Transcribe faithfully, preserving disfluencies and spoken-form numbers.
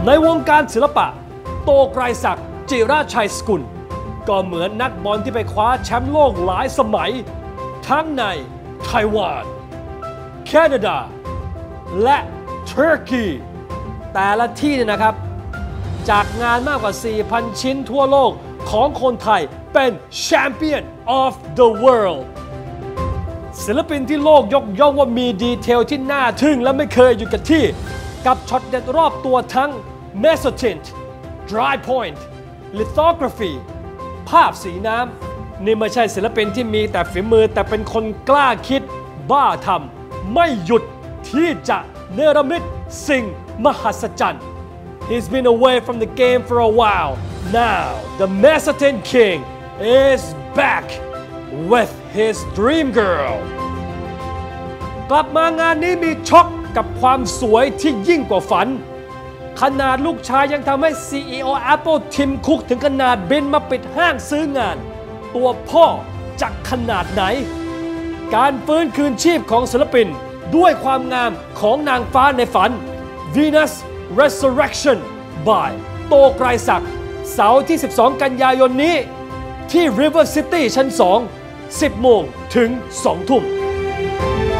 ในวงการศิลปะโตไกรศักดิ์จิราชัยสกุลก็เหมือนนักบอลที่ไปคว้าแชมป์โลกหลายสมัยทั้งในไต้หวันแคนาดาและเทอร์กีแต่ละที่เนี่ยนะครับจากงานมากกว่า สี่พัน ชิ้นทั่วโลกของคนไทยเป็น Champion of the World ศิลปินที่โลกยกย่องว่ามีดีเทลที่น่าทึ่งและไม่เคยอยู่กับที่กับช็อตเด็ดรอบตัวทั้ง Mezzotint Dry Point Lithography ภาพสีน้ำนี่ไม่ใช่ศิลปินที่มีแต่ฝีมือแต่เป็นคนกล้าคิดบ้าทำไม่หยุดที่จะเนรมิตสิ่งมหัศจรรย์ He's been away from the game for a while. Now the Mezzotint King is back with his dream girl. กลับมางานนี้มีช็อกกับความสวยที่ยิ่งกว่าฝันขนาดลูกชายยังทำให้ ซี อี โอ Apple ทิมคุกถึงขนาดบินมาปิดห้างซื้องานตัวพ่อจะขนาดไหนการฟื้นคืนชีพของศิลปินด้วยความงามของนางฟ้าในฝัน Venus Resurrection by โตไกรศักดิ์เสาร์ที่สิบสองกันยายนนี้ที่ River City ชั้นสอง สิบโมงถึงสองทุ่ม